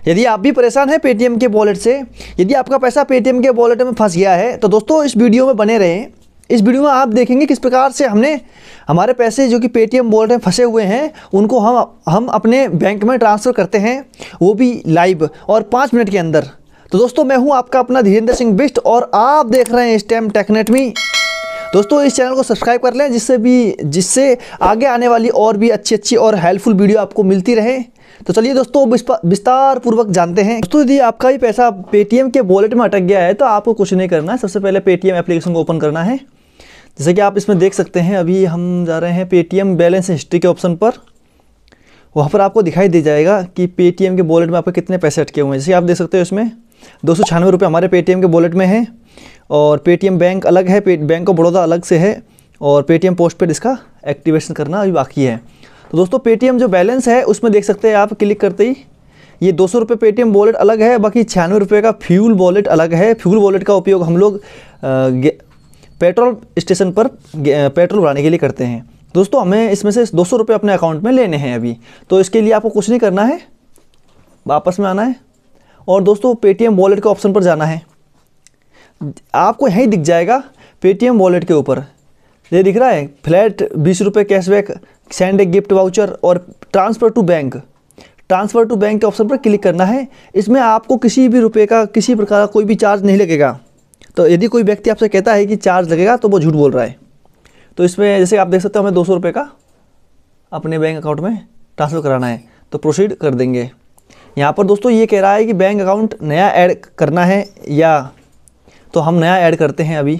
यदि आप भी परेशान हैं पेटीएम के वॉलेट से, यदि आपका पैसा पेटीएम के वॉलेट में फंस गया है, तो दोस्तों इस वीडियो में बने रहें। इस वीडियो में आप देखेंगे किस प्रकार से हमने हमारे पैसे जो कि पेटीएम वॉलेट में फंसे हुए हैं उनको हम अपने बैंक में ट्रांसफ़र करते हैं, वो भी लाइव और 5 मिनट के अंदर। तो दोस्तों मैं हूं आपका अपना धीरेन्द्र सिंह बिष्ट और आप देख रहे हैं STEM टेकनेट मी। दोस्तों इस चैनल को सब्सक्राइब कर लें जिससे आगे आने वाली और भी अच्छी और हेल्पफुल वीडियो आपको मिलती रहे। तो चलिए दोस्तों विस्तार पूर्वक जानते हैं। दोस्तों यदि आपका भी पैसा पेटीएम के वॉलेट में अटक गया है तो आपको कुछ नहीं करना है। सबसे पहले पेटीएम एप्लीकेशन को ओपन करना है। जैसे कि आप इसमें देख सकते हैं, अभी हम जा रहे हैं पेटीएम बैलेंस हिस्ट्री के ऑप्शन पर। वहाँ पर आपको दिखाई दे जाएगा कि पेटीएम के वॉलेट में आपके कितने पैसे अटके हुए हैं। जैसे आप देख सकते हो इसमें 296 रुपये हमारे पेटीएम के वॉलेट में हैं और पेटीएम बैंक अलग है, बैंक ऑफ बड़ौदा अलग से है और पेटीएम पोस्टपेड इसका एक्टिवेशन करना अभी बाकी है। तो दोस्तों पेटीएम जो बैलेंस है उसमें देख सकते हैं आप क्लिक करते ही ये 200 रुपये पेटीएम वॉलेट अलग है, बाकी 96 रुपये का फ्यूल वॉलेट अलग है। फ्यूल वॉलेट का उपयोग हम लोग पेट्रोल स्टेशन पर पेट्रोल भराने के लिए करते हैं। दोस्तों हमें इसमें से 200 रुपये अपने अकाउंट में लेने हैं अभी। तो इसके लिए आपको कुछ नहीं करना है, वापस में आना है और दोस्तों पेटीएम वॉलेट के ऑप्शन पर जाना है। आपको यहीं दिख जाएगा पेटीएम वॉलेट के ऊपर, ये दिख रहा है फ्लैट 20 रुपये cashback, send a gift voucher और transfer to bank. Transfer to bank के ऑप्शन पर क्लिक करना है। इसमें आपको किसी भी रुपये का किसी प्रकार का कोई भी चार्ज नहीं लगेगा। तो यदि कोई व्यक्ति आपसे कहता है कि चार्ज लगेगा तो वो झूठ बोल रहा है। तो इसमें जैसे आप देख सकते हो हमें 200 रुपये का अपने बैंक अकाउंट में ट्रांसफ़र कराना है, तो प्रोसीड कर देंगे। यहाँ पर दोस्तों ये कह रहा है कि बैंक अकाउंट नया ऐड करना है या, तो हम नया ऐड करते हैं अभी।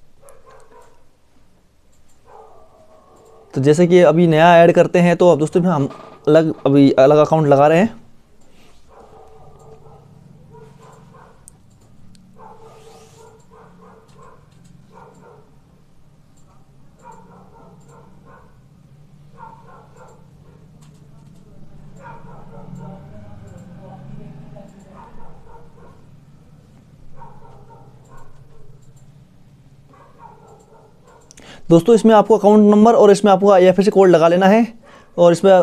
तो जैसे कि अभी नया ऐड करते हैं तो अब दोस्तों हम अभी अलग अकाउंट लगा रहे हैं। दोस्तों इसमें आपको अकाउंट नंबर और इसमें आपको IFSC कोड लगा लेना है और इसमें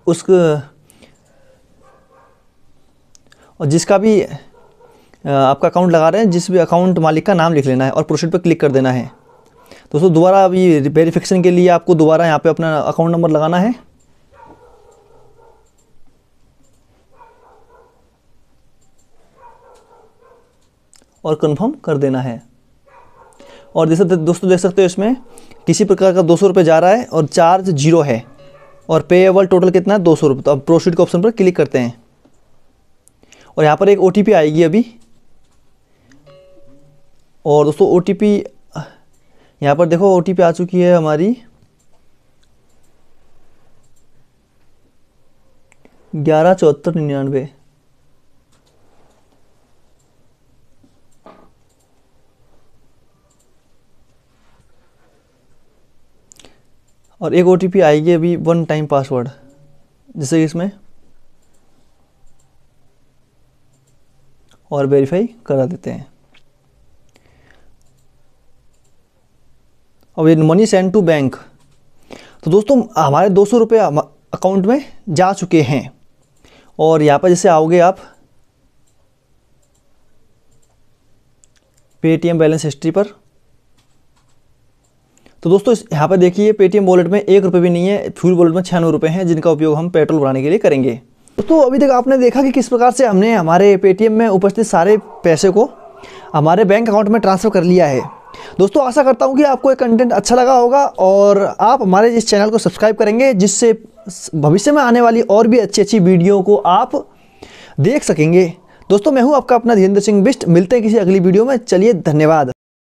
और जिसका भी आपका अकाउंट लगा रहे हैं, जिस भी अकाउंट मालिक का नाम लिख लेना है और प्रोसीड पर क्लिक कर देना है। दोस्तों दोबारा अभी वेरिफिकेशन के लिए आपको दोबारा यहाँ पे अपना अकाउंट नंबर लगाना है और कंफर्म कर देना है। और जैसे दोस्तों देख सकते हो इसमें किसी प्रकार का 200 रुपये जा रहा है और चार्ज 0 है और पेएबल टोटल कितना है 200 रुपये। तो अब प्रोसीड के ऑप्शन पर क्लिक करते हैं और यहाँ पर एक OTP आएगी अभी। और दोस्तों OTP यहाँ पर देखो OTP आ चुकी है हमारी 117499। और एक OTP आएगी अभी 1 टाइम पासवर्ड, जैसे इसमें और वेरीफाई करा देते हैं। अब ये मनी सेंड टू बैंक, तो दोस्तों हमारे 200 रुपये अकाउंट में जा चुके हैं। और यहाँ पर जैसे आओगे आप पेटीएम बैलेंस हिस्ट्री पर, तो दोस्तों यहाँ पर देखिए पेटीएम वॉलेट में 1 रुपये भी नहीं है, फ्यूल वॉलेट में 96 रुपये हैं जिनका उपयोग हम पेट्रोल भराने के लिए करेंगे। दोस्तों अभी तक आपने देखा कि किस प्रकार से हमने हमारे पेटीएम में उपस्थित सारे पैसे को हमारे बैंक अकाउंट में ट्रांसफ़र कर लिया है। दोस्तों आशा करता हूँ कि आपको ये कंटेंट अच्छा लगा होगा और आप हमारे इस चैनल को सब्सक्राइब करेंगे, जिससे भविष्य में आने वाली और भी अच्छी वीडियो को आप देख सकेंगे। दोस्तों मैं हूँ आपका अपना धीरेन्द्र सिंह बिष्ट। मिलते हैं किसी अगली वीडियो में। चलिए धन्यवाद।